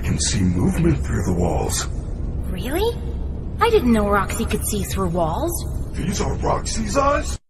can see movement through the walls. Really? I didn't know Roxy could see through walls. These are Roxy's eyes?